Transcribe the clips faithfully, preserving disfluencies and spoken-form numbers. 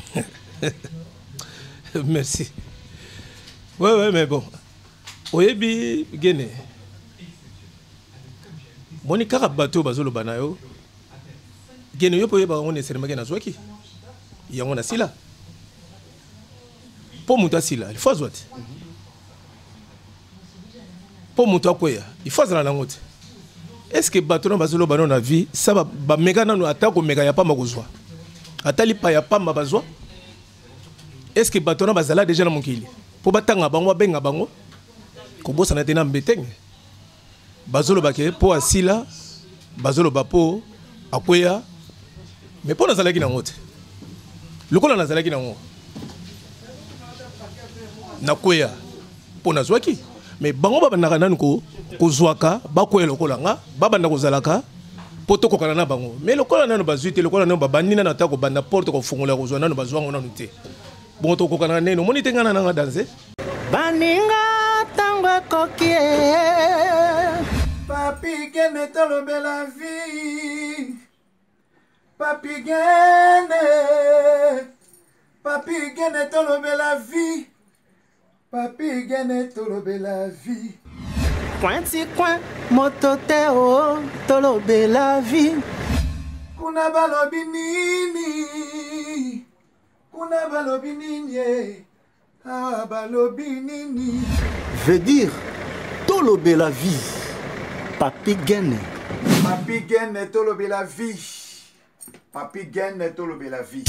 Merci. Ouais, ouais, mais bon. Oyebi, Guéné. Moni kaka bateau bazolo banayo. Guéné yo poye ba on est seulement na zwaki. Ya on a sila. Po muta sila, il faut zwati. Po muta koya, il faut zala na ngote. Est-ce que bateau bazolo banayo na vie, ça ba ba mega na no atako mega ya pa makozwa. Atali pa ya pa mabazwa. Est-ce que bateau bazala déjà na mokili? Po batanga bango benga bango. Ko bosa na tena mbeteng. Bazolo bake po asila, bazolo bapo akoya. Mais pour nazalaki na ngote. Lokola nazalaki na ngo. Nakoya po nazwaki. Mais bango baba nakana ko kozwaka bakoya lokola nga, baba ndako zalaka poto kokana na bango. Mais lokola nano bazuite lokola nano babandina na tako banda porte ko fungola kozwa nano bazwango nanu te. Bon to kokana neno moni tengana na danse. Baninga tango kokie. Papi Guéné tolobe la vie. Papi Guéné. Papi Guéné tolobe la vie. Papi Guéné tolobe la vie. Pointi coin mototeo tolobe la vie. Kuna balobi nini. Kuna balobi nini. Ah balobi nini. Veut dire tolobe la vie. Papi Guéné. Papi Guéné tolobe la vie. Papi Guéné tolobe la vie.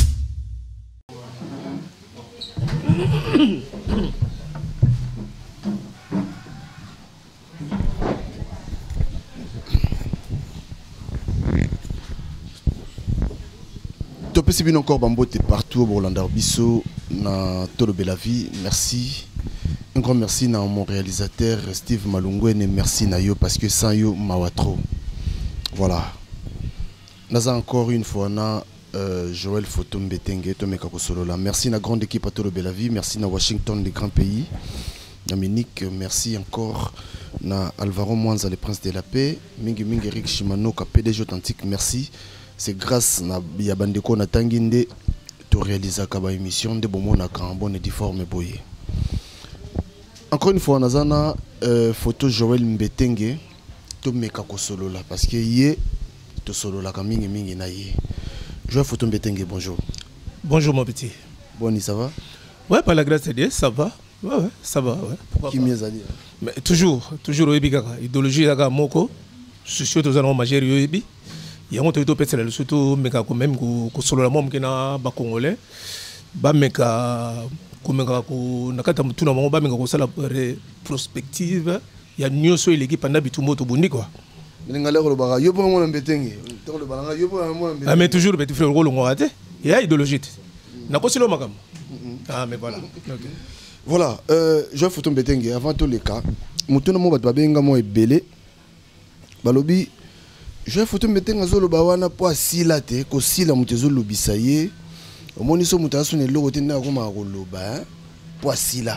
Topé Sibine encore Bambote partout au Borlandar Bisso na tolobe la vie. Merci. Un grand merci à mon réalisateur Steve Malungwe et merci à yo parce que sans yo mawatro. Voilà. Nous avons encore une fois na euh, Joël Fotom Betenge Tomeka Kosolola. Merci à la grande équipe à tolobe la vie. Merci à Washington, les grands pays. Dominique, merci encore à Alvaro Mwanza, le prince de la paix. Mingi Mingi Eric Shimano, P D G authentique. Merci. C'est grâce à Yabandeko Natanginde to réaliser kaba émission de bon na bonne et difforme boye. Encore une fois, nous avons une photo Joël Mbetenge to meka ko solo là parce que yé to solo là ka mingi mingi na yé. Joël photo Mbetenge, bonjour. Bonjour mon petit. Bon, ça va? Ouais, par la grâce de Dieu, ça va. Ouais, ouais, ça va, ouais. Pourquoi Qui pas? mieux à dire? Mais toujours, toujours au Ebigaka. Idéologie daga moko. Soucieux aux allons majeur yo ebi. Il y a un peu de personnes surtout mais quand même que solo la mom kena ba congolais. Ba meka kumeka ko nakata mutuna bango ba meka ko sala prospective. Il y a nyoso l'équipe na bitumbo to bundi quoi. Mais ngale ko ba yo pour mon Mbetenge. To le balanga yo pour mon Mbetenge. Ah mais toujours petit frère ko longo raté. Il y a idéologie. Na ko silo makam. Ah mais voilà. OK. Voilà, euh je photo Mbetenge avant tous les cas. Mutuna mo ba benga mo ebele. Balobi je photo Mbetenge zolo ba wana po asila te ko sila mutezo lobisa ye. Omoni so mutaso ne logo te na ko ma ko loba po asila.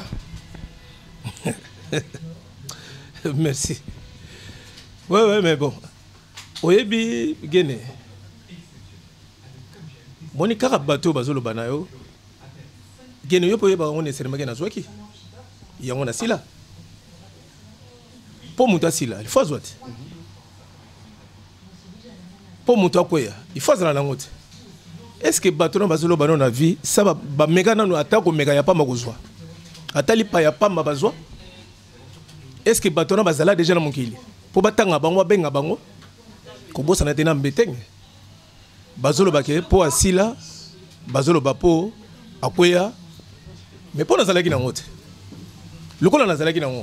Merci. Ouais ouais mais bon. Oyebi Guéné. Moni kaka bateau bazolo banayo. Guéné yo poye ba on est seulement na zwaki. Ya on a sila. Po muta sila, il faut zwati. Po muta koya, il faut zala na ngote. Est-ce que bateau bazolo banayo na vie, ça ba ba mega na no atako mega ya pa makozwa. Atali pa ya pa mabazwa. Est-ce que bateau bazala déjà na mokili? Po batanga bango benga bango. Ko bosa na tena mbeteng. Bazolo bake po asila, bazolo bapo akoya. Mais pour nous aller na ngote. Lokola nazalaki na ngo.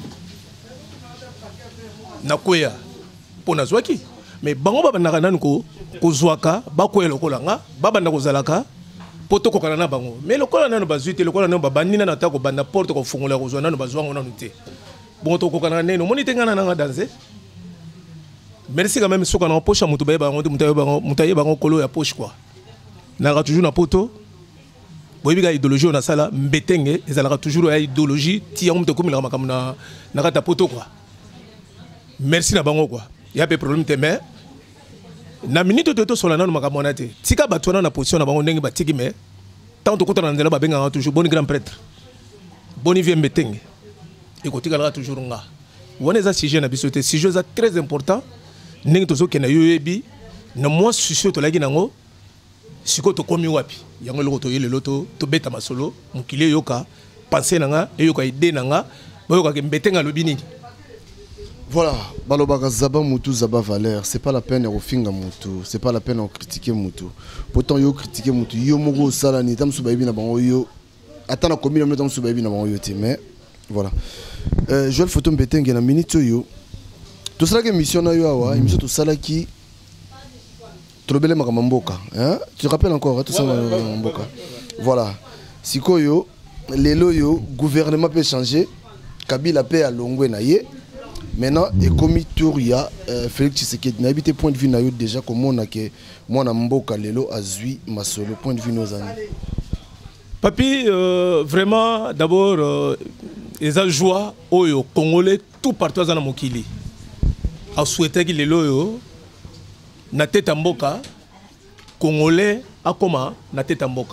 Nakoya po nazwaki. Mais bango baba nakana ko kozwaka bakoya lokola nga, baba ndako zalaka poto kokana na bango. Mais lokola nano bazuite lokola nano babandina na tako banda porte ko fungola kozwa nano bazwango nanu te. Bon to kokana neno moni tengana na danse. Merci quand même soka na poche mutu ba bango mutu ba mutu ba kolo ya poche quoi. Na toujours na poto. Boyebi ga idéologie na sala Mbetenge ezalaka toujours ya idéologie ti yango mtoko milaka makamuna na kata poto quoi. Merci na bango quoi. Il y a pas de problème te mais na minute to to solana no makamona te. Tika batwana na position na bango ndenge batiki mais tant que tu as ba benga toujours bon grand prêtre boni vie mbeteng et ko tikala toujours nga wona za sujet na biso te sujet za très important ndenge tozo kena yoyebi na moi sujet to lagi nango siko to komi wapi yango loko to yele loto to beta masolo mukile yoka penser nanga e yoka idée nanga boyoka ke mbetenga lobi nini. Voilà, balobaka zaba mutu zaba valeur, c'est pas la peine de refinga mutu, c'est pas la peine de critiquer mutu. Pourtant yo critiquer mutu, yo mogo sala ni tam subayibi na bango yo. Attends na komi na tam subayibi na bango yo te, mais voilà. Euh Joël Photo Mbetenge na minute yo. To sala ke mission na yo awa, émission to sala ki Tolobele makamamboka, hein? Tu te rappelles encore hein, tout ça makamamboka. Voilà. Sikoyo, lelo yo gouvernement peut changer, Kabila peut à Longwe na ye. Maintenant, et comme tour il y a Félix Tshisekedi, n'a habité point de vue na yo déjà comme on a que moi na mboka lelo azui masolo point de vue nos amis. Papi, euh, vraiment d'abord euh, les a joie au Congolais tout partout dans mokili. A souhaité que lelo yo na tête mboka Congolais a comment na tête mboka.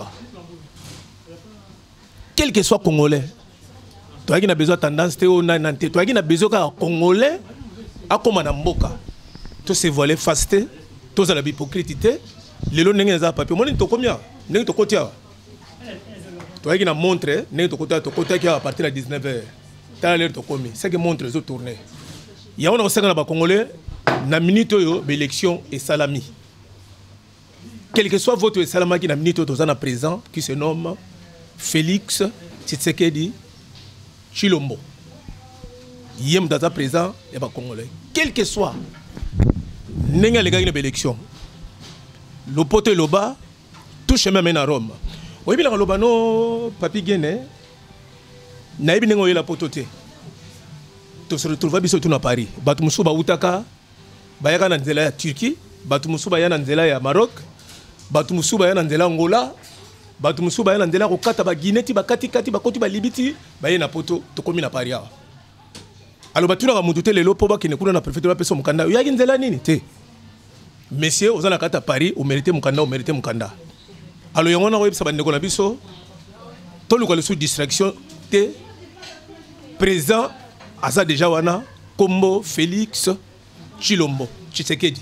Quel que soit Congolais. Toi qui n'a besoin de tendance, toi qui n'a besoin de Congolais, à comme en Mboka. Tout se voilé fasté, tout ça la hypocrite, les lots n'engagent pas papier. Moi, n'importe combien, n'importe côté. Toi qui n'a montré, n'importe côté, côté qui a à partir de dix-neuf heures. T'as l'air de commis. C'est que montre les autres tournées. Il y a un aussi dans le Congolais, na minute yo, l'élection et salami. Quel que soit votre salama qui n'a minute au temps présent, qui se nomme Félix Tshisekedi Chilombo. Yem data présent et pas congolais. Quel que soit, n'enga les gars une élection. Le pote loba, tout chemin mène à Rome. Oui, bien loba no papi gene. Naïbi n'enga la potote. Tu se retrouves biso tout à Paris. Batumusu ba utaka, bayaka na nzela ya Turquie, batumusu ba ya na nzela ya Maroc, batumusu ba ya na nzela Angola. Batu musuba yana ndela ko kata ba Guinée ba kati kati ba koti ba Libiti ba yena poto to komi na Paris. Alors batuna ba mututé lelo po ba kine kuna na préfecture ba peso mukanda. Yo yaki ndela nini te. Monsieur ozana kata Paris o mérité mukanda o mérité mukanda. Alors yango na ko yebisa ba ndeko na biso to luka le sous distraction te présent asa déjà wana Kombo Félix Chilombo Tshisekedi.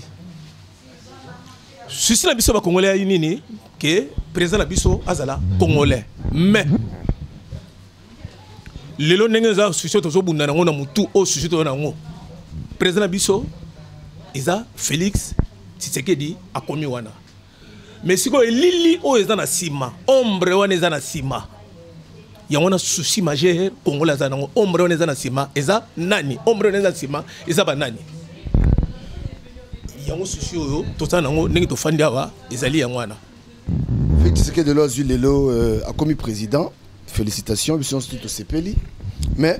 Ceci na biso ba congolais ya nini que président la biso azala congolais mais lelo nenga sujet to bunda nango na mutu o sujet to nango président la biso eza Félix Tshisekedi akomi wana mais siko elili o eza na sima ombre wana eza na sima yango na souci majeur congolais eza nango ombre wana eza na sima eza nani ombre wana eza na sima eza ba nani yango souci oyo to sa nango ndenge to fandi awa ezali yango wana. Félix Tshisekedi de l'Oazu Lelo a commis président. Félicitations, bisous tout C P L I. Mais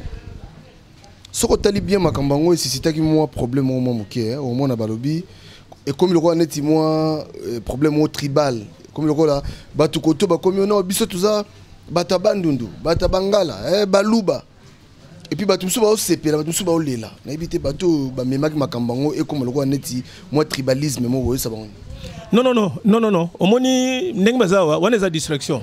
ce que tu as dit bien, Makambango, c'est que moi problème au moment au moment na balobi et comme le roi net moi problème au tribal comme le roi là batu koto ba comme on a biso tout ça batabandundu batabangala eh baluba et puis batu suba au C P L batu suba au lela na éviter batu ba memaki Makambango et comme le roi net moi tribalisme moi ouais ça va. Non, non, non, non, non, non. Au moni, n'engbazawa, on est à distraction.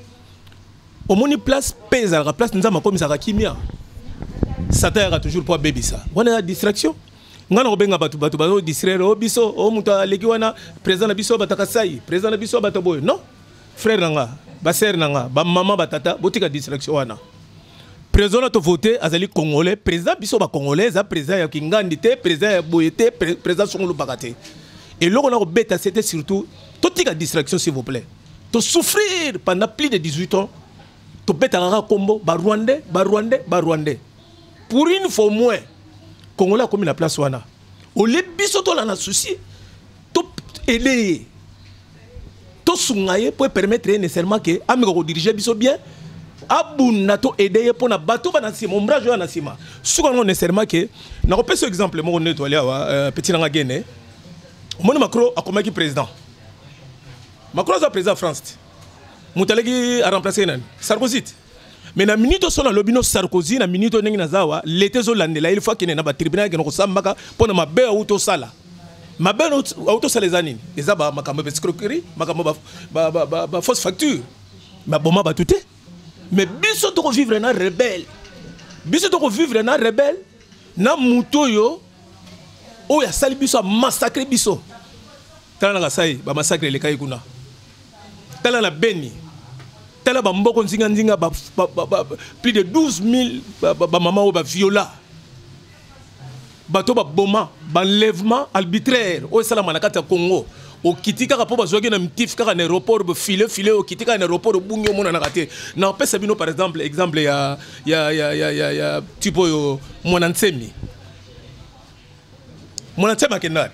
Au moni place pèse à la place, nous avons comme ça kimia. Satan a toujours pas baby ça. On est à distraction. On a benga batu batu batu distraire au biso, au muta legiwana, président na biso batakasai, président na biso bataboy. Non, frère nanga, ba sœur nanga, ba maman batata, botika distraction wana. Président a voté azali congolais, président biso ba congolais, za président ya kingandi te, président ya boyete, président songolo bakate. Et là, on a bête, c'était surtout toute la distraction, s'il vous plaît. De souffrir pendant plus de dix-huit ans, de bête à la combo, bah Rwandais, bah Rwandais, bah Rwandais. Pour une fois moins, Congolais a commis la place wana. Au lieu de bisoto là, on a souci, de aider, de soigner pour permettre nécessairement que Amigo diriger biso bien. Abuna to aider pour na bateau ba na sima, ombrage na sima. Souvent nécessairement que, na repère ce exemple, moi on est allé à petit nanga Guinée. Mon Macron a comme président. Macron est président de France. Moutalegi a remplacé Sarkozy. Mais na minute son na lobino Sarkozy na minute nengi nazawa l'été zolande la il faut qu'il na ba tribunal ke no sambaka pona mabe auto sala. Mabe auto sala zanini. Eza ba makambo escroquerie, makambo ba ba ba fausse facture. mais boma ba tout mais biso to vivre na rebelle biso to vivre na rebelle na muto yo o ya sali biso massacrer biso tala na sai ba massacrer le kai kuna tala na Beni tala ba mboko nzinga nzinga ba, ba, ba, ba plus de douze mille ba, ba, ba maman o ba viola bato ba boma ba enlèvement arbitraire o sala manakata Congo au kitika ka po bazwaki na mtif kaka na aéroport be filer filer au kitika na aéroport bunyo mona na kate na pesa bino par exemple exemple ya ya ya ya ya, ya tipo yo mwana nsemi mwana nsema kenabi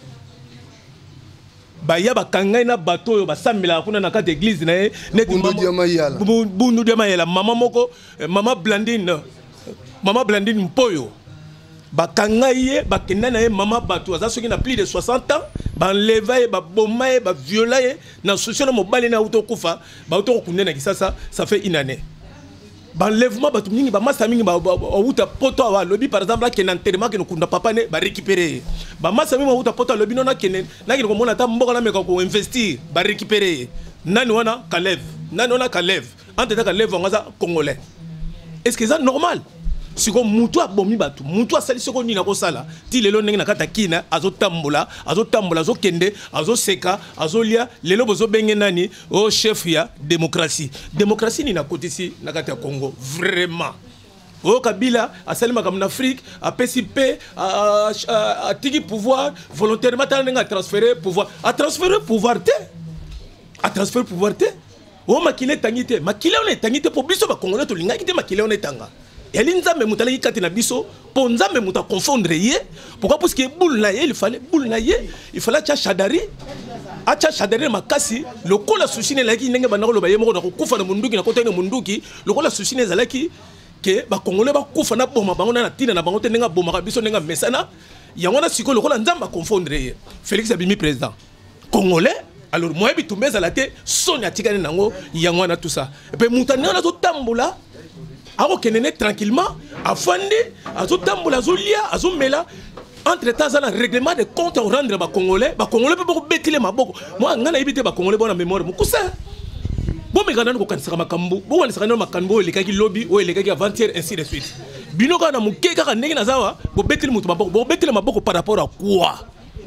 ba ya ba kangai na bato yo ba sambela kuna na kate église na ye net bundu dia mayala bundu dia mayala mama moko mama Blandine mama Blandine Mpoyo bakangaye bakenda na ye mama bato aza soki na plus de soixante ans banleva ye baboma ye baviola ye na société na mobali na auto kufa bauto kokunda na kisasa ça fait une année banlèvement bato mingi bamasa mingi bauta poto awa lobi par exemple akenda enterrement ke nokunda papa ne ba récupérer bamasa mingi bauta poto lobi nona kene nakende komona ta mboka na meka ko investir ba récupérer nani wana Kalev nani wana Kalev entre ta Kalev ngaza congolais est-ce que c'est normal si ko mutu abomi batu mutu asali soko nina ko sala ti lelo ndenge nakata kina azo tambola azo tambola azo kende azo seka azo lia lelo bozo benge nani o chef ya démocratie démocratie ni na côté si nakata Congo vraiment o Kabila asali makam na Afrique a P C P a a tigi pouvoir volontairement tanga transférer pouvoir a transférer pouvoir te a transférer pouvoir te o makile tangite makile on est tangite pour biso ba congolais to linga kite makile on est tanga et nzambe mutala kati na biso po nzambe muta confondre ye pourquoi parce que boule na ye il fallait boule na ye il fallait cha chadari acha chadari makasi lokola susine laki ndenge banako lo ba ye moko na kufa na munduki na kota na munduki lokola susine zalaki ke ba congolais ba kufa na boma bango na tina na bango te ndenge boma ka biso ndenge mesana yango na siko lokola nzamba confondre ye Félix Abimi président congolais alors moi bitumbe zalate sonya tikane nango yango na tout ça et puis mutana na to tambola ako kenene tranquillement afandi azo tambola azo lia azo mela entre temps ça le règlement de compte à rendre ba congolais ba congolais peut pas betile maboko moi ngana ibité ba congolais bona mémoire mukusa bo me ngana ko kanisaka makambu bo wala sakana makambu elekaki lobby o elekaki avant-hier ainsi de suite bino kana muke kaka ndenge na zawa bo betile mutu maboko bo betile maboko par rapport à quoi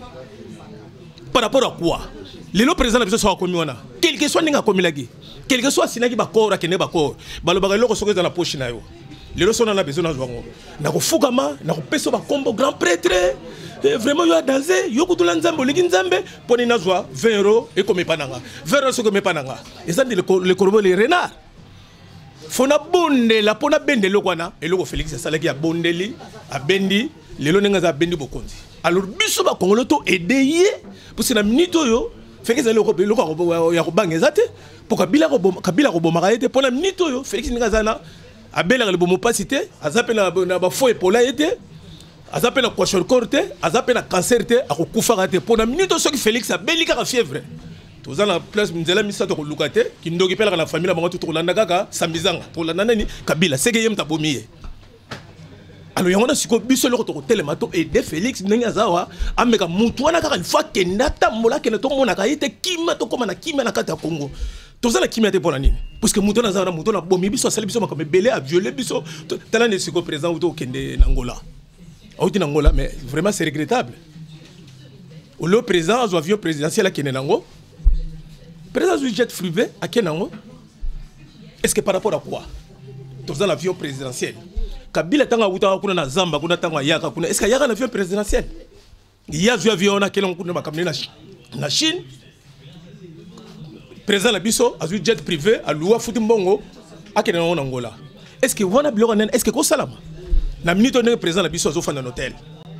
par rapport à quoi le président na biso so akomi wana quel que soit ninga komilaki quel que soit sinaki bakora kene bakora balobaka loko sokeza na poche na yo lelo sona na besoin na zwango na kofukama na kopeso ba kombo grand prêtre vraiment yo danser yo kutula nzambe leki nzambe poni na zwa vingt euros et comme pananga vingt euros soko me pananga et ça le corbeau les renards fona bonde la pona bende lokwana eloko Félix salaki ya bondeli a bendi lelo nenga za bendi bokonzi alors biso ba kongolo to aider pour que na minute yo Félix eloko eloko ya kobanga ezate pour kabila ko kabila ko bomaka ete pona minute yo Félix ninga zana abela le bomo pasité azape na ba fo epola ete azape na kwashor korte azape na cancer te akokufa ate pona minute so ki Félix abelika ka fièvre toza na place nzela misato ko lukate kindoki pela na famille bango tout kolanda kaka sambizanga to landa nani kabila seke yem tabomiye alors yango na siko biso loko to telema to aider Félix ndenge azawa ameka mutu wana kaka ilfa kenda tambola kena to mona ka ite kima to koma na kima na kata Congo toza na kima te pona nini parce que mutu na zawa mutu na bomi biso sali biso makame belé a violer biso tala ne siko président to kende na Angola auti na Angola mais vraiment c'est regrettable le président a avion présidentiel à Kenenango président du jet privé à Kenango est-ce que par rapport à quoi toza na avion présidentiel Kabila tanga wuta kuna na Zamba kuna tanga yaka kuna est-ce que yaka na avion présidentiel il y a avion na kelon kuna makamne na na Chine président la biso a jet privé a loi futi mbongo akena na Angola est-ce que wana biloko nene est-ce que ko salama na minute on président la biso a zo fanda hôtel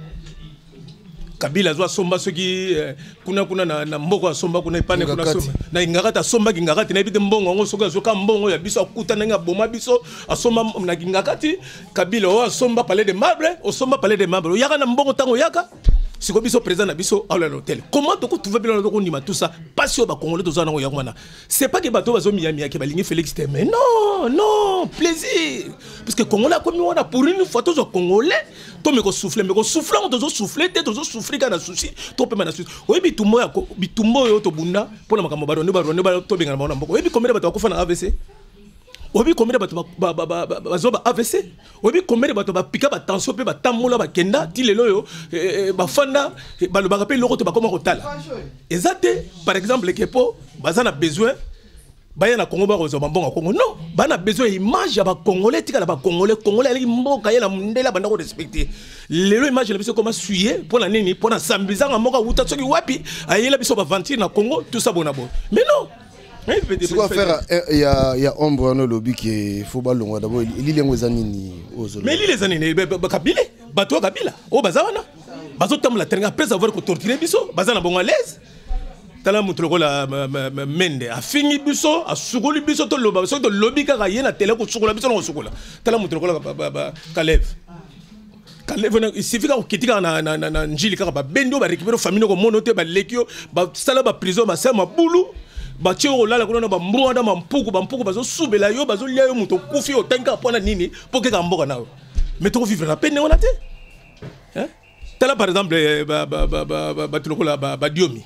Kabila zo somba soki kuna kuna na, na mboko somba kuna ipane kuna somba na ingakata somba ngakati na ibite mbongo ngo soka zo ka mbongo ya biso akuta nga boma biso asomba na ngakati Kabila o somba palais de marbre o somba palais de marbre yaka na mbongo tango yaka c'est comme biso président na biso à l'hôtel. Comment tu trouves bien le ndima tout ça parce que ba congolais to zana ngwana. C'est pas que bato bazo miami ke balingi Félix te mais non, non, plaisir. Parce que congolais comme on a pour une fois tous congolais, to me ko souffler, me ko souffler on to souffler, te to souffrir kana souci, to pe mana souci. Oui bitumbo ya bitumbo yo to bunda pour na makambo baro ne baro ne baro to benga na mboko. Oui bi combien bato ko fa na A V C? Obi combien de bato ba ba ba ba zoba A V C? Obi combien de bato ba pika ba tension pe ba tamola ba kenda ti lelo yo ba fanda ba lo ba rappel loko to ba koma kotala. Exacte par exemple le kepo bazana besoin ba ya na Congo ba ko zoba mbonga Congo non ba na besoin image ya ba congolais tika na ba congolais congolais ali mboka ya na mundela banda ko respecter. Lelo image na biso comment suyer pour la nini pour na sambizanga moka uta soki wapi ayela biso ba ventir na Congo tout ça bona bon. Mais non. C'est quoi faire? Il y a, il y a Ombre dans le lobby qui est faux ballon. D'abord, il y a les années. Mais il y a les années. Kabila, bateau Kabila. Oh, bazawana. Bazo tam la terre après avoir torturé biso. Bazana bon à l'aise. Tala mutroko la mende. A fini biso, a sugoli biso to loba. So to lobby ka gaye na tele ko sugola biso no sugola. Tala mutroko la Kalev. Kalev il suffit ka kitika na na na njili ka ba bendo ba récupérer famille ko monote ba lekio ba sala ba prison ba sama bulu. Bache olala kuna ba mbonda mampuku ba mpuku bazo subela yo bazo lia yo muto kufi o tanka pona nini pour que ka mboka nawo mais to vivre la peine on a té hein tala par exemple ba ba ba ba ba tulokola ba ba diomi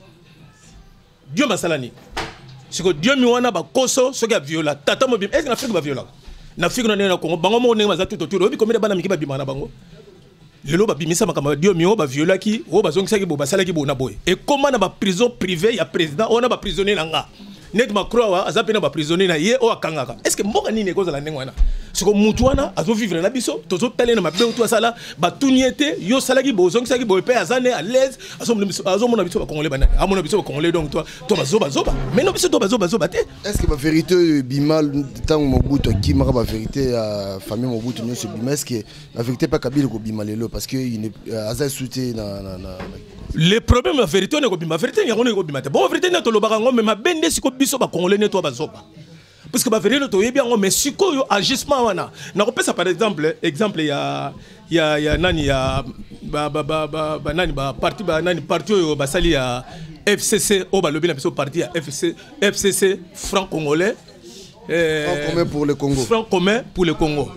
dioma salani siko diomi wana ba koso so ga viola tata mo bim est-ce que na Afrique ba viola na Afrique na na Congo bango mo ne maza tout autour obi combien de bana miki ba bimana bango lelo ba bimisa makamba diomi o ba viola ki o ba zongisa ki bo ba sala ki bo na boy et comment na ba prison privée ya président on a ba prisonnier nanga net Macron wa azapena ba prisonnier na ye o akangaka est-ce que mboka nini ko zala ndengwana siko mutu wana azo vivre na biso tozo tele na mabe to sala ba tuniete yo sala ki bo zongisa ki bo pe azane à l'aise azo azo mona biso ba congolais bana amona biso ba congolais donc toi toi ba zoba zoba mais non biso to ba zoba zoba te est-ce que ba vérité bimal tant Mobutu qui mara ba vérité à famille Mobutu non c'est bimal est-ce que la vérité pas Kabila ko bimalelo parce que il ne azai souté na na le problème la vérité on est ko bima vérité ya on est ko bima te bon vérité na to lobaka ngo mais ma bende siko biso ba congolais ne to ba zoba parce que ba vérité to yebi ngo mais siko yo agissement wana na ko pesa par exemple exemple ya ya ya nani ya ba ba ba ba nani ba parti ba nani parti yo ba sali ya F C C o ba lobi na biso parti ya F C F C C franc congolais euh franc commun pour le Congo franc commun pour le Congo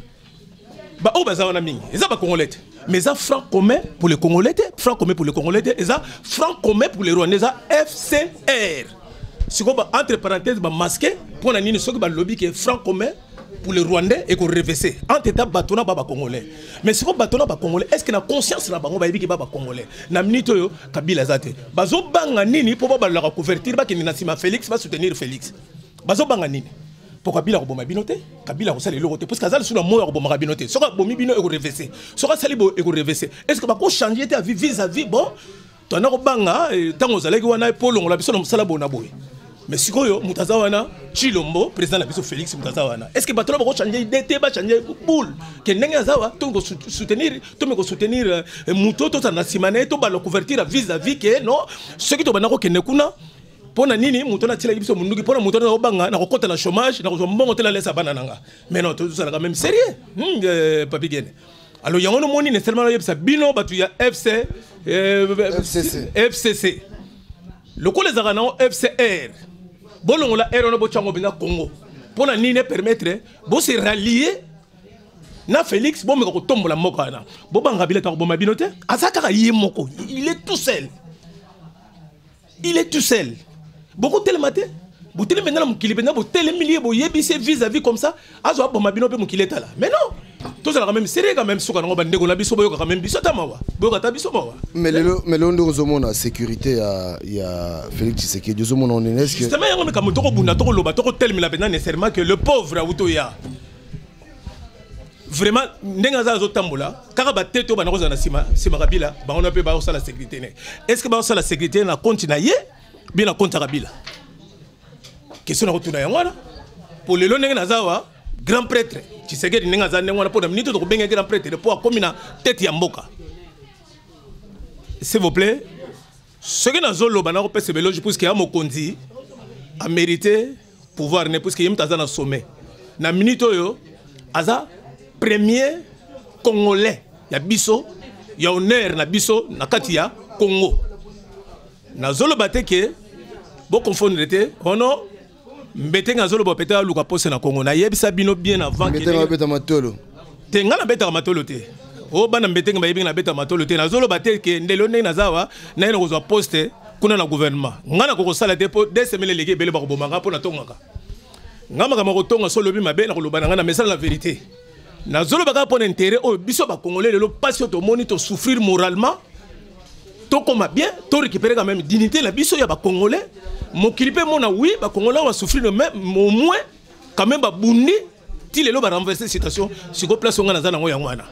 ba o ba za wana mingi eza ba congolais mais ça franc commun pour les Congolais, franc commun pour les Congolais, et ça franc commun pour les Rwandais, ça F C R. Si on va entre parenthèses, va masquer pour la ligne, ce que le lobby qui est franc commun pour les Rwandais et qu'on reverser. Entre états batona baba Congolais. Mais si on batona baba Congolais, est-ce que la conscience là bas on va dire que baba Congolais. Na minute yo Kabila zate. Bazo banga nini pour baba la couverture ba ki Nasima Félix va soutenir Félix. Bazo banga nini. Pour Kabila roboma binoté Kabila ko sali lokoté parce que azal sous mo roboma binoté soka bomi bino e ko reverser soka sali bo e ko reverser est-ce que ba ko changer ta vie vis-à-vis bon to na ko banga tango zalaki wana polongo la biso na musala bona boy mais sikoyo mutaza wana Chilombo président la biso Félix mutaza wana est-ce que ba to ba ko changer idée ba changer boule que ndenge azawa to ko soutenir to me ko soutenir muto to na simane to ba le couverture vis-à-vis que non ce qui to bana ko kene kuna pona nini muto na tila biso munduki pona muto na obanga na kokota na chômage na ko mbongo tela lesa bana nanga mais non tout ça là quand même sérieux hmm papi gene alors yango no moni nécessairement yebisa bino batu ya F C F C C F C C le ko les arana F C R bolongo la R on bo chango bina Congo pona nini permettre bo se rallier na Félix bo me ko tombola moko na bo banga bila ta ko boma binote azaka ka yemoko il est tout seul il est tout seul. Beaucoup de matin, vous télé maintenant mon kilé, vous télé milliers, vous yébissez vis-à-vis comme ça, azo bon ma bino pe mon kilé là. Mais non, tout ça quand même sérieux quand même, souka n'ongo bande on a biso boyo quand même biso tamawa, boyo kata biso mawa. Mais le mais le ndo zomo na sécurité il y a Félix Tshisekedi zomo na onenes que. Justement yango me comme toko bunda toko loba toko tel mila bena nécessairement que le pauvre auto ya. Vraiment ndenga za zo tambola, kaka ba teto ba na sima sima Kabila, ba on a pe ba o la sécurité né. Est-ce que ba o la sécurité na continuer bien na compte Kabila question na retourna yangwana pour le lonenge nazawa grand prêtre Tshisekedi ninga za ndengwana pour na minute to benga grand prêtre pour comme na tête ya mboka s'il vous plaît ce que nazolo bana ko pese belo je pense que ya mokonzi a mérité pouvoir ne parce que yimta za na sommet na minute yo aza premier congolais ya biso ya honneur na biso na kati ya Congo nazolo bateke bo confondre te ono mbete ngazolo bo peta luka pose na Congo na yebisa bino bien avant que mbete ngabeta matolo te ngana beta matolo te o bana mbete ngaba yebi na beta matolo te nazolo bateke ndelo ndenge nazawa na eno kozwa poste kuna na gouvernement ngana ko sala te po des semaines lege bele ba ko bomanga po na tongaka ngama kama ko tonga solo bi mabe na ko lobana ngana message la vérité nazolo baka po intérêt o biso ba congolais lelo passion to moni to souffrir moralement to koma bien to récupérer quand même dignité la biso ya ba congolais mo kilipe mona oui ba congolais va souffrir même au moins quand même ba bundi ti lelo ba renverser situation si ko place ngana za nango ya ngwana.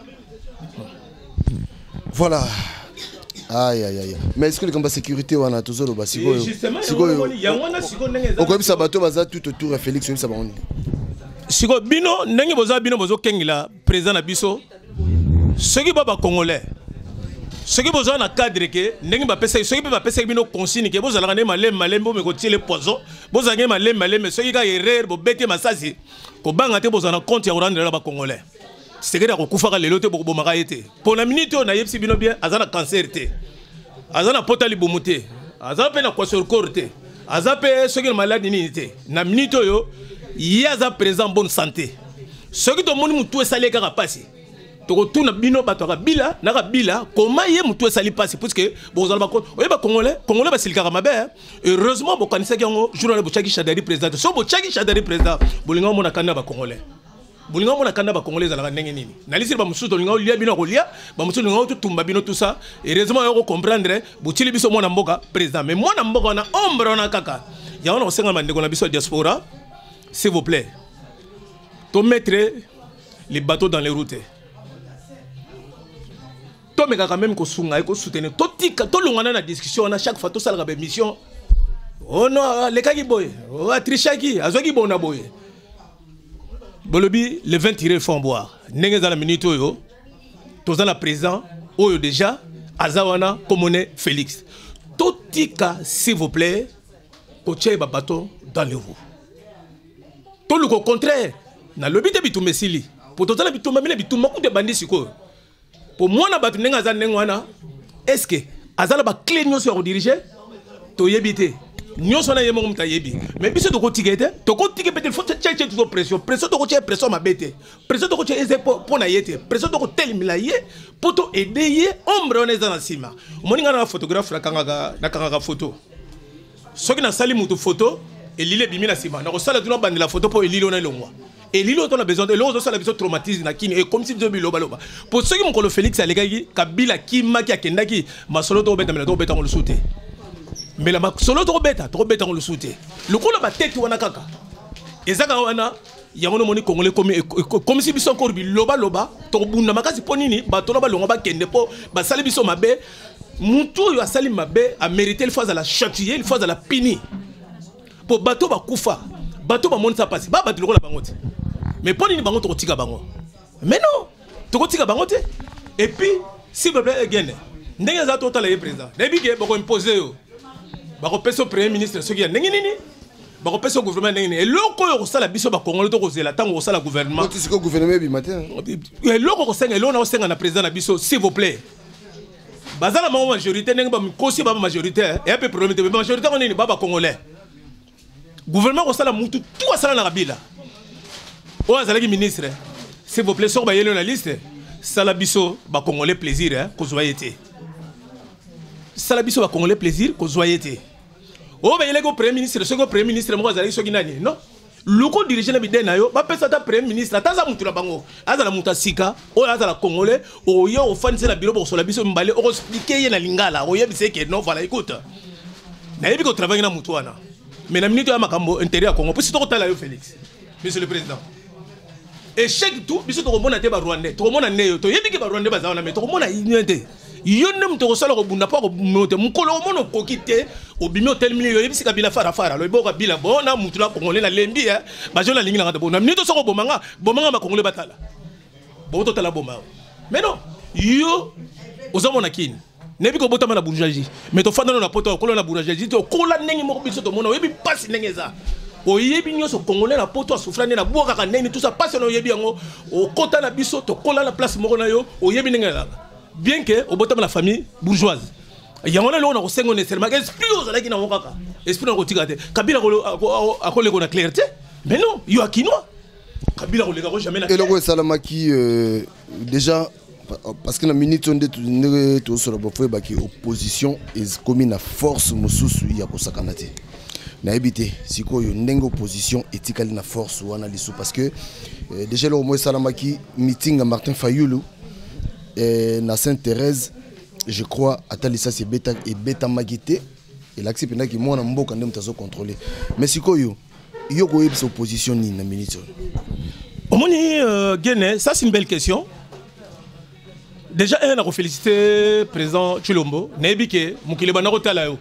Voilà. Aïe aïe aïe. Mais est-ce que les combats sécurité wana tozolo ba siko siko yangwana siko ndenge za okobi sabato baza tout autour à Félix obi saboni siko bino ndenge boza bino bozo kengila président na biso ceux baba congolais ceux qui besoin na cadre que ndenge ba pesa ceux qui ba pesa bino consigne que boza la malem malem bo me ko tirer poison boza nge malem malem ceux qui ga erreur bo bete masasi ko banga te boza na compte ya rendre la ba congolais c'est que ko kufa ka lelo te bo bomaka yete pour la minute on a yebsi bino bien azana cancer te azana potali bomuté azana pe na kwasor korte azana pe ceux qui malade ni te na minute yo yaza présent bonne santé ceux qui to moni mutu esali ka passer to tuna bino bato ka bila na ka bila comment ye mutu esali passer parce que bozala ba ko oyeba congolais congolais ba silika mabe heureusement bo kanisa yango journal bo chaki chadari président so bo chaki chadari président bolinga mo na kanda ba congolais bolinga mo na kanda ba congolais za la ndenge nini na lisiri ba musuto linga lia bino ko lia ba musuto linga to tumba bino tout ça heureusement yo ko comprendre bo chili biso mo na mboka président mais mo na mboka na ombre na kaka ya on osenga mandeko na biso diaspora s'il vous plaît to mettre les bateaux dans les routes to meka quand même ko sunga ko soutenir to tika to longana na discussion na chaque fois to sala ba mission oh non le kaki boy o atrichaki azoki bona boy bolobi le vingt tiré font boire ndenge za la minute yo to za na présent oyo déjà azawana komone Félix to tika s'il vous plaît ko tche ba bateau dans les roues tout le contraire na lobby te bitumba sili pour totala bitumba mine bitumba ku de bandi siko pour moi na batu nenga za nengwana est-ce que azala ba clé nyoso ya diriger to yebite nyoso na yemo mta yebi mais biso to ko tigete to ko tigete peut-être faut chercher toujours pression pression to ko chercher pression ma bête pression to ko chercher pour na yete pression to ko telimila ye pour to aider ye ombre on est dans la cima moninga na photographe na kanga na kanga photo soki na sali mutu photo et l'île bimi na sima na ko sala tuna bandi la photo pour l'île on a longwa et l'île on a besoin de l'eau ça la besoin traumatisme na kini et comme si nous bilo baloba pour ceux qui mon kolo Félix alegaki kabila kima ki akendaki masolo to beta mela to beta on le souté mais la masolo to beta to beta on le souté le ko la ba tête wana kaka ezaka wana yango no moni congolais comme comme si biso encore biloba loba to bunda makasi ponini ba to ba longa ba kende po ba sali biso mabe mutu yo asali mabe a mérité il faut à la châtier il faut à la punir pour bateau ba kufa bateau ba monta passer ba bateau la bangote mais pour ni bangote to tika bango mais non to tika bangote et puis s'il vous plaît again ndenge za total le président debi ke ba ko imposer yo ba ko peso premier ministre ce qui a ndenge nini ba ko peso gouvernement ndenge nini et loko yo ko sala biso ba congolais to ko zela tango ko sala gouvernement to siko gouvernement bi matin et loko ko senga lona ko senga na président na biso s'il vous plaît bazala ma majorité ndenge ba kosi ba majorité et un peu problème de majorité on est ba ba congolais gouvernement ko sala mutu tout a sala na kabila o azalaki ministre s'il vous plaît sur ba yelo na liste sala biso ba congolais plaisir hein ko zoyete sala biso ba congolais plaisir ko zoyete o ba yelo ko premier ministre ce ko premier ministre mo azalaki soki nani non loko diriger na bidena yo ba pesa ta premier ministre ataza mutu na bango azala mutu asika o azala congolais o yo o fanise na bureau pour sola biso mbale o expliquer ye na lingala o yebise que non voilà écoute na yebi ko travailler na mutu wana mais la minute à Makambo intérieur à Congo, puis c'est tout là Félix, monsieur le président. Et chaque tout, monsieur tout le monde a été Rwandais, tout le monde a né, tout le monde a Rwandais bazana, mais tout le monde a ignoré. Yonem to sala ko bunda pa ko mote mukolo mono ko kite o bimio tel milieu yebisi kabila fara fara lo boka bila bona mutula congolais na lembi hein ba jona lingi na bona minute so ko bomanga bomanga ma congolais batala bo to tala bomanga mais non yo ozamona kini nebi ko botama na bourgeoisie mais to fanda na poto ko na bourgeoisie to ko la nengi mo biso to mona yebi passe nengeza o yebi nyoso congolais na poto asufrane na boka ka neni tout ça passe no yebi yango o kota na biso to ko la place moko na yo o yebi nengela bien que au bottom de la famille bourgeoise. Il y a un moment où on a cinq ans nécessairement esprit aux alaki na wokaka. Esprit na kotikate. Kabila a collé qu'on a clarté. Mais non, il y a quinoa. Kabila kolega ko jamais na. Et le roi Salamaki déjà parce que la minute on est tout sur la bafoué baki opposition est comme une force mususu ya kosakanate. Na habité siko yo ndenge opposition éthique na force ou analyse parce que euh, déjà le roi Salamaki meeting à Martin Fayoulou et na Sainte-Thérèse je crois Atalisa c'est bêta et bêta magité et l'accès pendant que moi na mboka ndem tazo contrôler mais siko yo yo ko yebisa opposition ni na minute Omoni euh, Guéné, ça c'est une belle question. Déjà, on a félicité le président Chilombo. Nebike, Mukile Banarota là.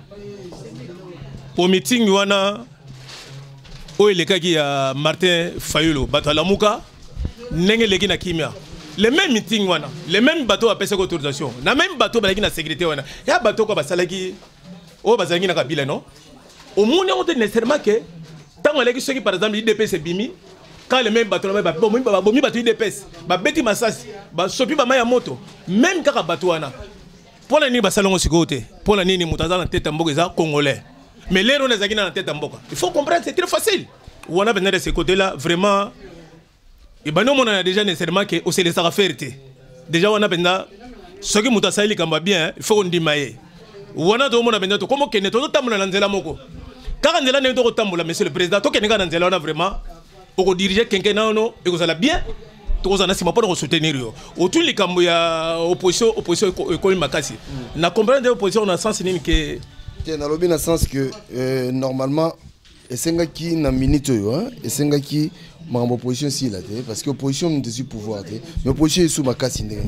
Pour meeting, on a Oelekagi à Martin Fayulu, Batalamuka, Nenge Legi na Kimia. Les mêmes meetings, on a les mêmes bateaux à passer autorisation. Na même bateau balaki na sécurité, on a. Il y a bateau comme Basalaki, oh Basalaki na Kabila non. Au monde on dit nécessairement que tant on a ceux qui par exemple I D P c'est bimi. Quand les mêmes bateaux, bah bon, bah bon, bateau I D P S, bah beti massas, bah sopi bah maya moto, même quand bateau ana. Pour la nuit bah salon aussi côté, pour la nuit ni mutaza na tête amboka za congolais. Mais les on est na tête amboka. Il faut comprendre, c'est très facile. On a besoin de ces côtés-là vraiment. Et ben nous on a déjà nécessairement que on se laisse faire. Déjà on a besoin, ce qui mutasa il kamba bien, il faut on dit maye. On a tout le monde a besoin de comment que ne tout tambola na nzela moko. Car nzela ne to tambola monsieur le président, to kenga na nzela on a vraiment pour diriger quelqu'un non et vous allez bien tout ça n'a pas pour soutenir yo autour les cambo ya opposition opposition école makasi na comprendre opposition na sens ni que tiens na lobi na sens que euh, normalement esenga ki na minute yo hein esenga ki ma opposition si là parce que opposition ne dessus pouvoir mais opposition sous makasi ndenge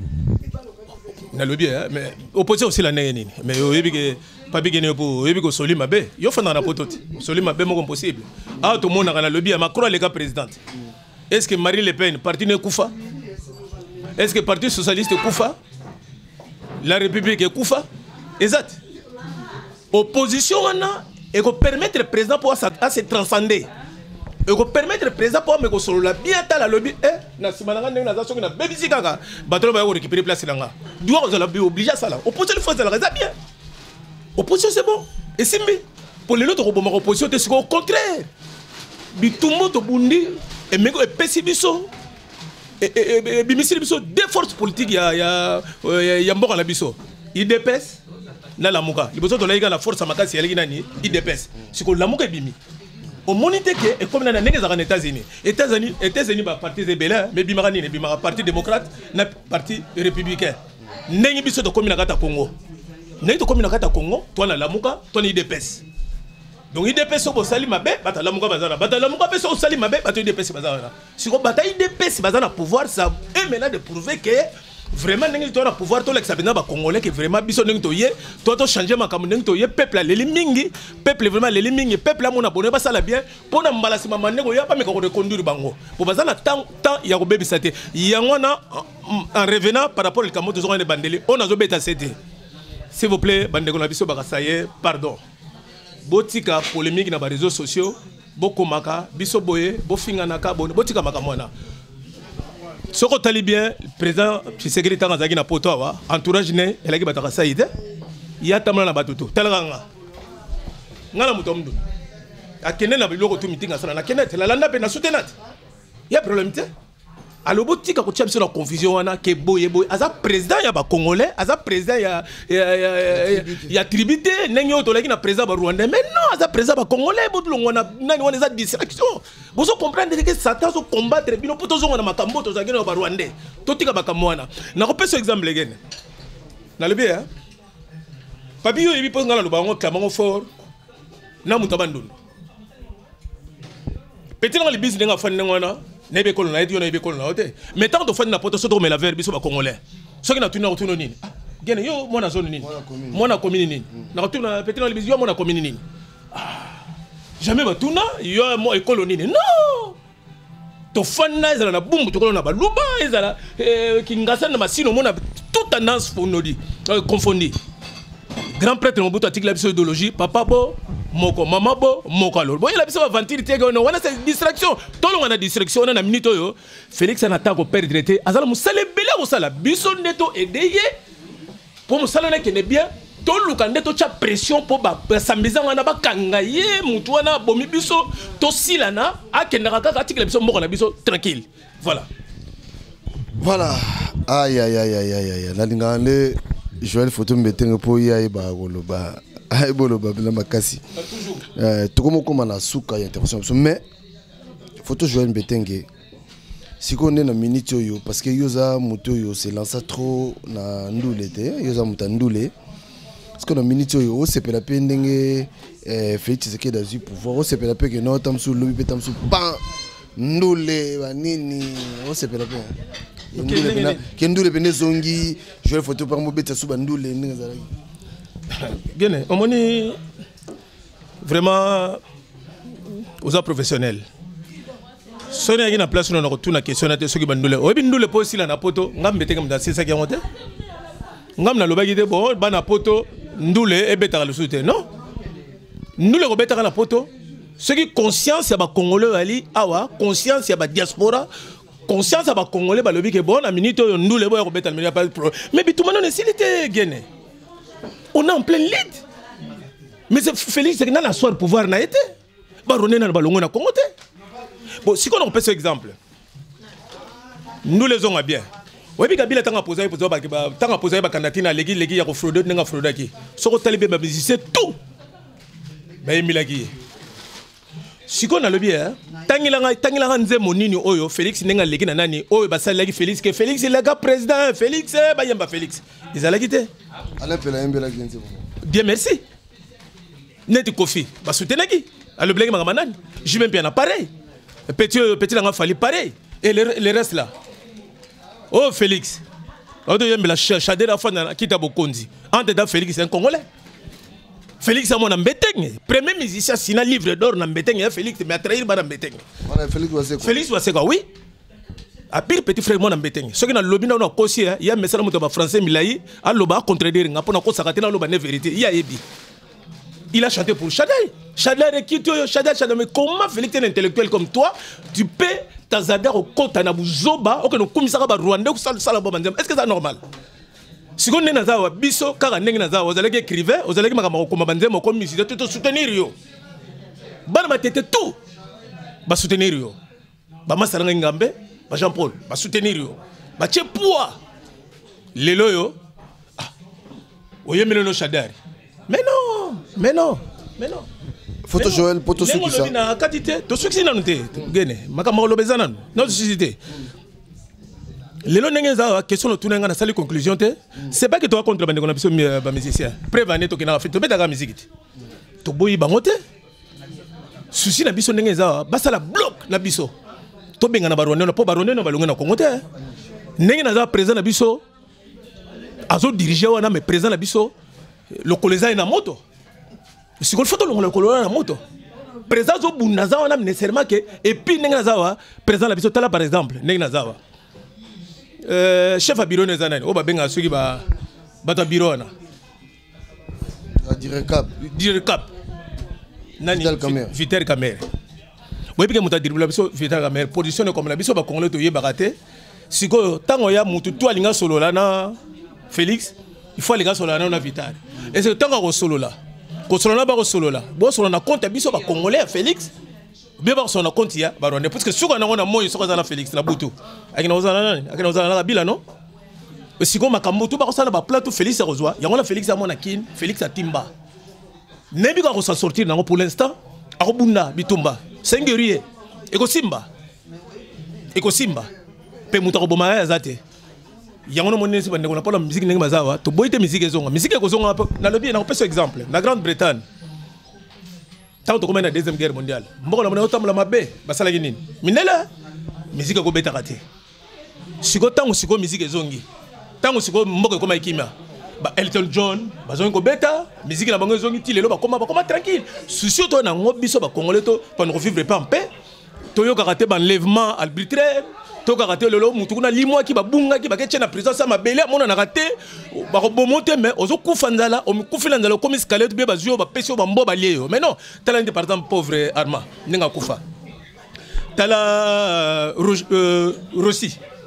na lobi hein mais opposition aussi la nini mais yo yebi que pas bien pour yebi ko soli mabe yo fa na pototi soli mabe mo impossible ah tout le monde a na lobi Macron les gars présidente est-ce que Marine Le Pen parti ne Koufa est-ce que parti socialiste Koufa la République est Koufa exact opposition wana et ko permettre le président pour à se transcender et ko permettre le président pour me ko solo la bien ta la lobby eh na simananga ndenge na za soki na bebisi kaka batolo ba ko récupérer place langa doit on la obligé à ça là opposition faut ça la bien opposition c'est bon et simbi pour les autres opposition c'est au contraire bitumbo to bundi et meko e pesibiso et et bimisili biso deux forces politiques ya ya ya mboka na biso I D P S na lamuka liboso to laika la force makasi yaliki nani I D P S siko lamuka bimi au monité que et comme na ndenge za États-Unis États-Unis États-Unis ba parti rebelle mais bimaka ni bimaka parti démocrate na parti républicain ndenge biso to komina kata Congo ndenge to komina kata Congo toi na lamuka toi na I D P S donc I D P S au sali mabe bata lamuka bazana bata lamuka peso au sali mabe bata I D P S bazana siko bata I D P S bazana pouvoir ça et maintenant de prouver que vraiment n'engi toi na pouvoir toi l'exabena ba congolais que vraiment biso n'engi toye toi to changer makambo n'engi toye peuple les mingi peuple vraiment les mingi peuple là mon abonné ba ça la bien pour na mbalasi mama ndeko ya pas me ko reconduire bango pour bazana tant tant ya ko bebisa te yango na en revenant par rapport au kamoto zo ne bandeli on a zo beta cédé s'il vous plaît bandeko na biso ba saye pardon botika polémique na ba réseaux sociaux bokomaka biso boye bofinganaka botika makamwana. Ce qu'on t'a dit bien, le président Tshisekedi Tanzaki na poto awa, entourage né, elle a dit bataka saïde, il y a tamana na batuto, talanga. Ngala mutomdu. Akene na biloko tu meeting asana na kenet, la landa pe na soutenat. Il y a problème té. Alors botika ko tcham sur la confusion wana ke boye boye, aza président ya ba congolais, aza président ya ya ya tribité, nenyo to laki na président ba rwandais, mais non, aza président ba congolais, botu longwana nani wana za distraction. Vous comprenez que Satan se combattre bino poto zo na makambo to zagena ba rwandais. Totika makambo wana. Na ko pesa exemple again. Na le bien. Papi yo yebi pose ngala lo bango klamango fort. Na mutabandundu. Petit dans le business nga fan ngwana. Nebe kolona na eti na ebe kolona ote. Mais tant de fan na poto soto me la verbe biso ba congolais. Soki na tuna otuno nini? Gene yo mona zone nini? Mona commune nini? Na tuna petit dans le business yo mona commune nini? Jamais batuna yo mo ekolo nini? Non. To fanna ezala na bumbu to kolona ba luba ezala kingasa na masino mona toute tendance fonodi confondi. Grand prêtre Mobutu article la biso idéologie papa bo moko mama bo moko alors bon il a biso aventure tege on wana c'est distraction to lo wana distraction on na minute yo Félix anata ko perdre té azala musale bele kosala biso neto aider pour mosala na kene bien to luka ndeto cha pression pour ba sambiza wana ba kanga ye mutu wana bomi biso to silana akenda kaka article biso moko na biso tranquille voilà voilà aïe aïe aïe aïe aïe na lingande Joël photo mbetenge po ya ba koloba ay boloba na makasi euh to komo koma na suka intervention mais photo Joël mbetenge si on est na minute yo parce que yoza muto yo se lança trop na ndule te yoza muta ndule parce que na minute yo c'est la peine ndenge euh Félix c'est que dans du pouvoir c'est la peine que non tamsu lobi pe tamsu pan ndule banini on c'est la peine ndule pena ke ndule pene zongi je photo par mo beta suba ndule ndenge zalaki gene omoni vraiment aux professionnels soni yaki na place na kotuna question na te soki bandule oyebi ndule po sila na poto ngam betenge mda sisaki yango te ngam na lobaki te bo bana poto ndule ebetaka lisusu te non ndule kobetaka na poto soki conscience ya bakongolais ali awa conscience ya badiaspora conscience ya bakongolais balobi ke bon na minute oyo ndule boya kobeta na minute pas problème mais bitumano ne sili te gene on est en plein lead mais c'est Félix c'est que na la soir pouvoir na été baroné na balongo na Congo te. Bon, si on peut ce exemple, nous les avons bien. Oui, mais Kabila tanga posé pour ça, tanga posé pour candidater à l'église, l'église a fraudé, n'a fraudé qui. Ce qu'on talibé, c'est tout. Mais il milagi. Si on a le bien, tangilanga tangilanga nze monini oyo Félix nenga l'église nani oyo basali lagi Félix que Félix est le gars président Félix ba yamba Félix. Ils a lagi te. Alain Pela yamba lagi nze. Bien merci. Neti Kofi, ba soutenir qui? A le blague mangamanani. Je même bien pareil. Petit, petit, il a fallu pareil. Et le, le reste là. Oh, Félix. On doit la chadé la fin qui t'a beaucoup dit. En dedans, Félix, c'est un Congolais. Félix, c'est mon embêteng. Premier musicien, sinon livre d'or, n'embêteng. Félix, mais à trahir, bah, n'embêteng. Félix, c'est quoi? Félix, c'est quoi? Oui. À pire, petit frère, mon embêteng. Ce qui est lobby, on a aussi, il y a un message de français, Milaï, à l'oba, contredire, on a pas s'arrêter dans l'oba, vérité. Il y a Ebi. Il a chanté pour Chadai. Chadai, Chadai, Chadai, mais comment Félix est un intellectuel comme toi, tu peux t'azader au compte à Nabuzoba, au Kano Kumisara Rwanda, ou Salababa. Est-ce que c'est normal? Si on est dans un biso, car on est dans un vous allez écrire, vous allez me comme musique, tu te soutenir. Banama tete tout. Ba soutenir yo. Ba Masaranga Ngambe, ba Jean-Paul, ba soutenir yo. Ba Tchepoua. Lelo yo. Ah. Oye melo no Chadai. Mais non, mais non, mais non. Photo Joël, photo ce qui ça. Na quantité, to ce qui na noté. Gene, makama lo bezana. Non suscité. Les lois n'engagent question de tout n'engagent pas la conclusion. C'est pas que tu vas contre les musiciens, les musiciens. Prévenez toi qui n'a fait, tu mets ta musique. Tu bois bangote. Souci na biso n'engagent pas ça la bloque na biso. Tu benga na baronne, na po baronne na balonga na Congo te. N'engagent présent na biso. Azo diriger wana mais présent na biso. Le colisa est na moto. Si on fait le colisa na moto. Présent zo bunaza wana nécessairement que et puis n'engagent pas présent na biso tala par exemple n'engagent pas. Euh, chef à bureau n'est pas oh bah ben à ceux qui va battre bureau na. Dire cap. Dire cap. Nani. Vitel Camer. Oui bien muta dire la biso Vitel Camer position comme la biso ba congolais to yeba raté. Si ko tango ya mutu to alinga solo là na Félix, il faut alinga solo là na Vital. Et c'est tango ko solo là. Ko solo là ba ko solo là. Bo solo na compte biso ba congolais Félix. Bien voir son compte ya baronne parce que si on a on a moyen sur la Félix la butu akina ozana nani akina ozana la bila non si ko makambo tout ba ko sana ba plateau Félix rezoa ya on a Félix a mona kin Félix a timba nebi ko s'en sortir nango pour l'instant akobunda bitumba sengerier e ko simba e ko simba pe muta ko boma ya zate ya on a moni si bande ko na pola musique ndenge bazawa to boite musique ezonga musique ko zonga na lobi na ko peso exemple na Grande-Bretagne. Tant que la deuxième guerre mondiale, bon la monnaie la mabé, basala ginin. Minela, musique ko beta raté. Siko tant siko musique zongi. Tant siko moko comme ikima. Ba Elton John, ba zongi ko beta, musique la bango zongi tilelo ba koma ba koma tranquille. Souci to na ngobiso ba congolais to pour ne vivre pas en paix. To yo karaté ba enlèvement arbitraire. To karaté lelo mutukuna limwa ki ba bunga ki ba ketche na prison ça ma belé mona na raté ba ko bomonter mais ozo kufanzala o kufila nzala comme escalier to be ba zio ba pesio ba mboba lié mais non tala par exemple pauvre Arma ninga kufa tala Rossi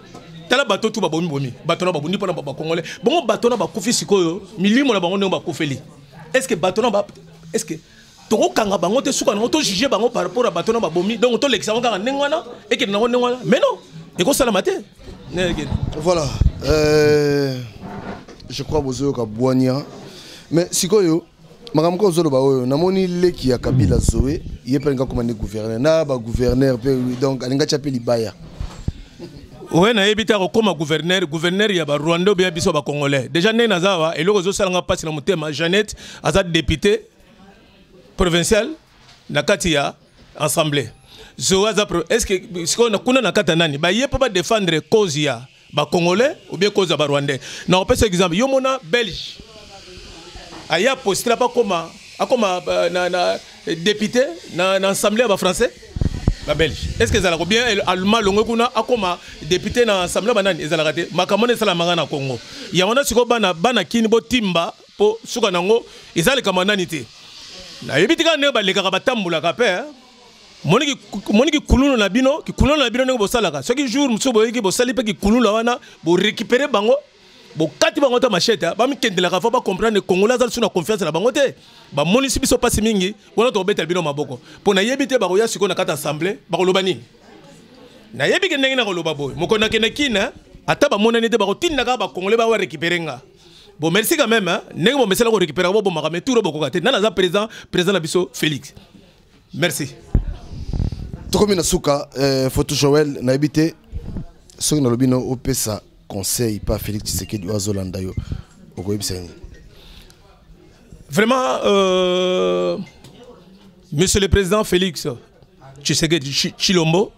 tala bato tout ba bomi bomi bato na ba boni pona ba congolais bon bato na ba kufi sikoyo milimo na bango ne ba kufeli est-ce que bato na ba est-ce que toko kanga bango te suka na to juger bango par rapport à bato na ba bomi donc to l'exa ngana nengwana et que na nengwana mais non et ko sala maté voilà euh je crois bozo ka boania mais sikoyo makamko ozolo ba oyo namoni leki ya Kabila Zoé yepenga komande gouverneur na ba gouverneur donc alinga chape libaya. Ouais, na ebita ko comme gouverneur, gouverneur ya ba Rwanda bien biso ba congolais. Déjà né nazawa et loko zo salanga passe na mutema Jeannette azad député provincial na kati ya assemblée. Zo aza est-ce que siko na kuna na kata nani ba yepa ba défendre cause ya ba congolais ou bien cause ya ba rwandais. Na on peut exemple yo mona belge. Aya postula pas comme a comme na na député na na assemblée ba français. La Belge. Est-ce que ça a bien allemand longo kuna akoma député na assemblée banani ezala raté makamone sala mangana Congo. Ya wana siko bana bana kini bo timba po suka nango ezali kamanani te. Na yebitika ne ba leka ba tambula ka pe. Moniki moniki kulunu na bino ki kulunu na bino ngo bosala ka. Soki jour musubo yiki bo sali pe ki kulunu la wana bo récupérer bango bo kati bango ta machette ba mi kendela ka fa ba comprendre Congolais za suna confiance na bango te. Ba monisi biso pasi mingi wana to betel bino maboko po na yebite ba koya siko na kata assemblée ba koloba nini na yebike ndenge na koloba boy mokona kena kina ata ba monani te ba kotinda ka ba Congolais ba wa récupérer nga bon merci quand même hein ndenge bo mesela ko récupérer bo maka mais touro boko kate nana za président président na biso Félix merci tokomi na suka euh, photo Joël na yebite soki na lobino opesa conseil pas Félix Tshisekedi Azolanda yo okoyebisa ni. Vraiment, euh, Monsieur le Président Félix Tshisekedi Tshilombo,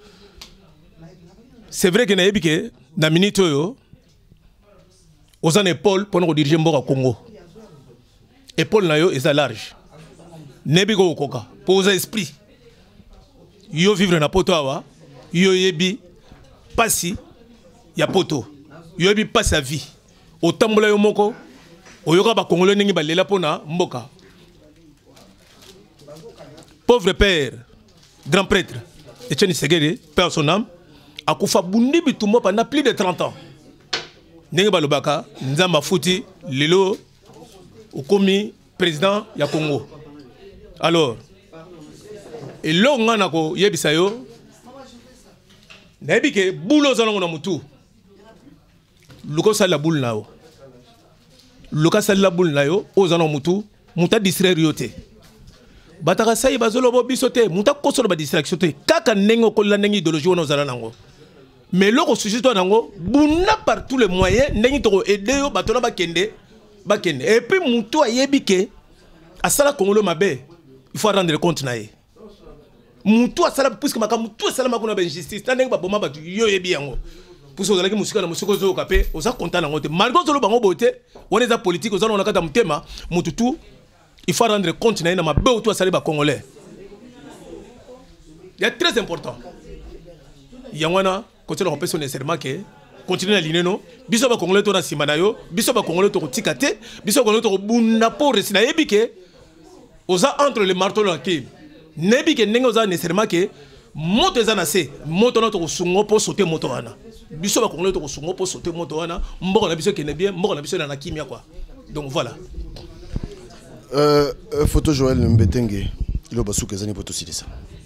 c'est vrai que na yebike na minute yo aux an épaule pour nous diriger mboka Congo. Épaule na yo est large. Nebiko okoka pour esprit. Yo vivre na poto awa, yo yebi pasi ya poto. Yo yebi pasi à vie. Otambola yo moko oyoka ba Congolais ningi ba lela pona mboka. Pauvre père, grand prêtre, Etienne Tshisekedi, père son âme, a kufa bundi bitumbo pendant plus de trente ans. Ningi ba lobaka, nzamba futi lelo okomi président ya Congo. Alors, et là on a ko yebisa yo, na yebike bulo zalongo na mutu. Luko sala boule nao. Luka sala boule nayo ozana mutu muta distraire yote bataka sai bazolo bo bisote muta kosolo ba distraction te kaka nengo ko la nengi idéologie wona ozala nango mais loko sujet to nango buna par tous les moyens nengi to aider yo batona ba kende ba kende et puis mutu ayebike asala Congolais mabe il faut rendre compte nae mutu asala puisque maka mutu asala makuna ba injustice nengi ba boma ba yo yebi yango. Pour ça, vous avez musika na musiko zo kapé, vous avez content na ngote. Malgré tout le bango boté, on est à politique, vous avez on a kata mutema, mututu, il faut rendre compte na ma be ou sali ba congolais. Il est très important. Yangwana, continue à repérer nécessairement que continuer à ligne non, biso ba congolais to na simana yo, biso ba congolais to tikate, biso congolais to bunda pour resina ebike, vous avez entre les marteaux là qui, nebike nengo za nécessairement que moto za na se, moto na to sungo pour sauter moto wana. Biso ba congolais to sungo pour sauter moto wana mboko na biso kene bien mboko na biso na kimia quoi donc voilà euh photo Joël Mbetenge ilo basuka zani poto silisa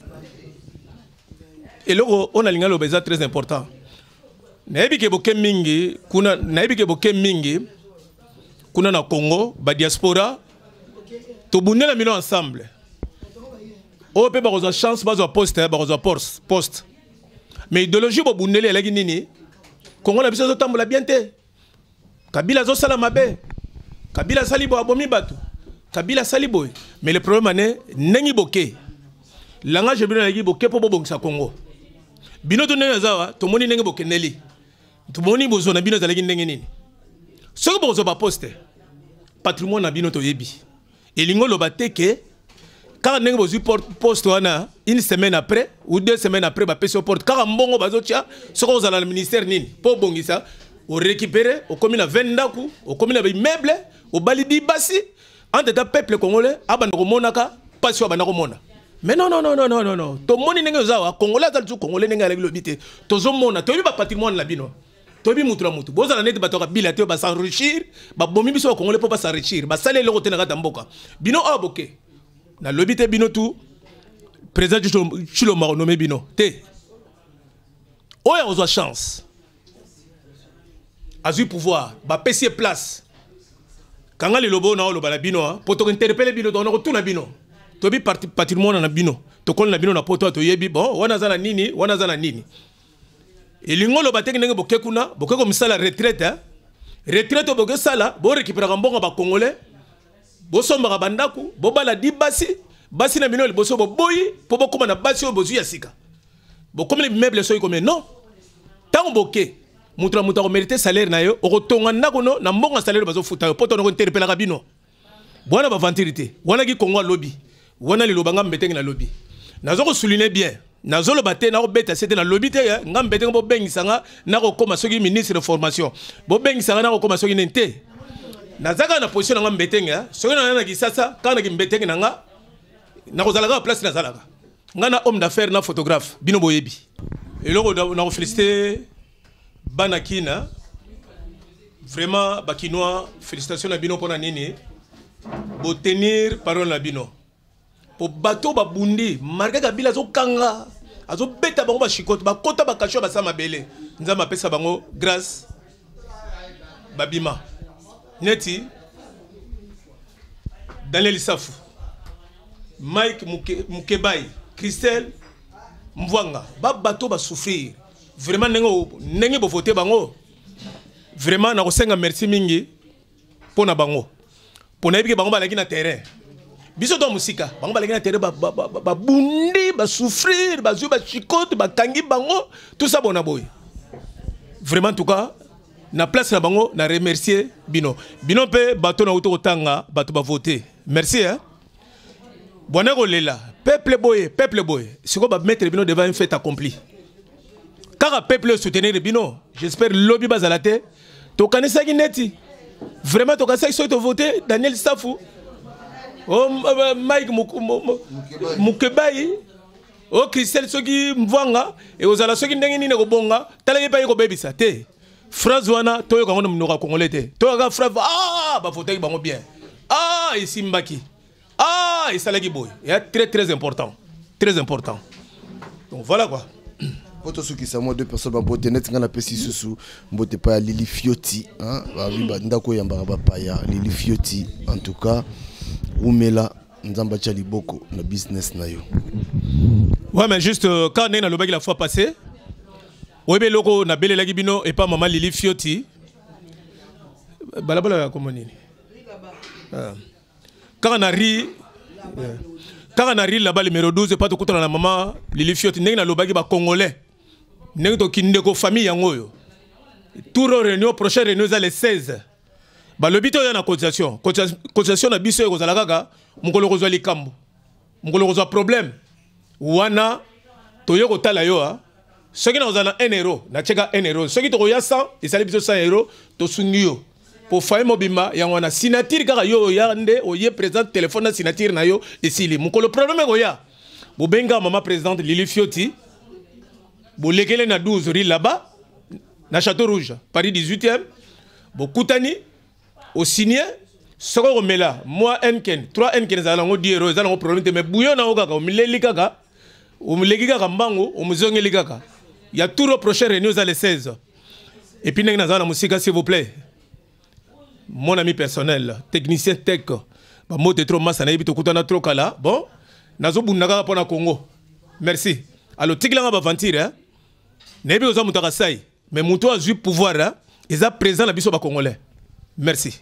et logo on a linga lo beza très important na ebike boke mingi kuna na ebike boke mingi kuna na Congo ba diaspora to bunela mino ensemble o pe ba ko chance ba zo poste ba ko poste poste mais idéologie bo bundele elaki nini Congo na biso zo tambola bien te Kabila zo sala mabe Kabila sali bo abomi batu Kabila sali boy mais le problème ane nengi boke langa je bino elaki boke po bobongisa Congo bino to nengi zawa to moni nengi boke neli to moni bozo na bino zalaki nengi nini soko bo zo ba poste patrimoine na bino to yebi elingo lo bateke quand nengi bozu poste wana une semaine après ou deux semaines après ba pesi porte quand mbongo bazotia soko za le ministère nini po bongisa o récupérer o komina vindaku o komina ba immeuble o balidi basi en état peuple congolais abanda ko monaka pasio abanda ko mona mais non non non non non non to moni nengi zawa congolais za tu congolais nengi avec lobité to zo mona to ba patrimoine la bino tobi mutu la mutu boza na net bato ka bilate ba s'enrichir ba bomi biso ba congolais po ba s'enrichir ba sale le côté na kata mboka bino aboke na lobité bino tout président Chilo Maro nommé bino te oya ozwa chance azu pouvoir ba pesier place kanga le lobo na loba la bino po to interpeller bino to na ko tuna bino tobi parti patrimoine na bino to kon na bino na poto to yebi bon wana zana nini wana zana nini elingo lo bateki ndenge boke kuna boke ko misala retraite hein retraite boke sala bo récupérer mbongo ba congolais bo somba bandaku bo bala di basi basi na bino le boso bo boyi po bo koma na basi o bozu ya sika bo comme les meubles so comme non tant boke mutra mutra ko mériter salaire na yo o ko tonga ndako no na mbongo salaire bazo futa yo poto no ko interpeller ka bino bona ba ventirité wana ki kongo lobby wana le lobanga mbeteng na lobby nazo ko souligner bien nazo lo baté na ko beta c'était na lobby te nga mbeteng bo bengisanga na ko koma soki ministre de formation bo bengisanga na ko koma soki nente nazaka na position nga mbeteng soki na na kisasa kana ki mbeteng na nga na ko zalaka place na zalaka nga na homme d'affaires na photographe bino boyebi eloko na ko féliciter banakina vraiment bakinois félicitations na bino pona nini bo tenir parole na bino po bato ba bundi marga kabila zo kanga azo beta bango ba shikoto ba kota ba kasho ba sama bele nzama pesa bango grâce babima neti Daniel Safu Mike Mukebai Christelle Mvwanga ba bato ba souffrir vraiment nengo nenge bo voter bango vraiment na ko senga merci mingi pona bango pona ebike bango balaki na terrain biso to musika bango balaki na terrain ba ba bundi ba souffrir ba zu ba chikote ba kangi bango tout ça bona boy vraiment en tout cas na place na bango na remercier bino bino pe bato na uto tanga bato ba voter merci hein bona ko lela peuple boy peuple boy siko ba mettre bino devant un fait accompli car peuple soutenir bino j'espère lobby bazalate to kanisa ki neti vraiment to kanisa so to voter Daniel Safu oh Mike Mukebai oh Christelle soki Mvwanga et ozala soki ndenge nini ko bonga talaki pa ko bebisa te phrase wana to yo kango mnoka congolais te to ka phrase ah ba voter bango bien ah ici mbaki ah et salaki boy et très très important très important donc voilà quoi. Poto suki sa moi deux personnes ba bote net ngana pesi susu mbote pa Lili Fioti hein ba biba ndako yamba ba paya Lili Fioti en tout cas umela nzamba cha liboko na business na yo. Ouais mais juste euh, quand on est dans le bac la fois passée webe loko na bele lagi bino et pas maman Lili Fioti balabala comme nini quand on a ri quand on a ri là-bas numéro douze pas tout contre la maman Lili Fioti ndenge na lobaki ba congolais ndenge to kindeko famille yango yo tour réunion prochaine réunion za le seize ba lobito ya na cotisation cotisation na biso ko zala kaka mukolo ko zwa likambo mukolo ko zwa problème wana to yo ko tala yo a soki na ozana un euro na cheka un euro soki to ko ya cent et sali biso cent euro to sungi yo pour faye mobima yango na signature kaka yo ya nde o ye président téléphone na signature na yo esili mukolo problème ko ya bo benga mama présidente Lili Fioti bo lekele na douze rue là-bas na Château Rouge Paris dix-huitième bo kutani au signé soko mela moi enken trois enken za lango dix euros za lango problème mais bouillon na okaka o mileli kaka o mileki kaka mbango o muzongeli kaka ya tout le prochain réunion za le seize et puis ndenge na za na musika s'il vous plaît mon ami personnel technicien tech ba mote trop massa na yibito kutana trop kala bon nazo bundaka pona Congo merci alors tigla ba ventir hein nebi oza mutaka sai mais muto a eu pouvoir hein ils a présent la biso ba congolais merci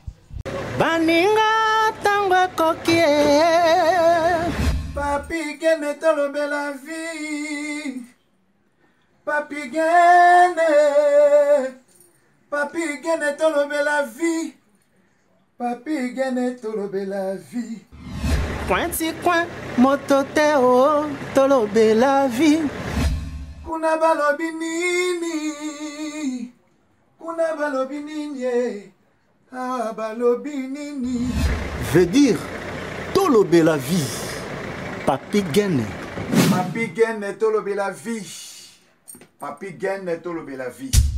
baninga tango kokie Papi gene tolo bela vie Papi gene Papi gene tolo bela vie Papi gene tolo bela vie Pointi coin mototeo tolo bela vie Kuna balobi nini Kuna balobi nini Ah balobi nini veut dire tolo bela vie Papi gene Papi gene tolo bela vie Papi gene tolo bela vie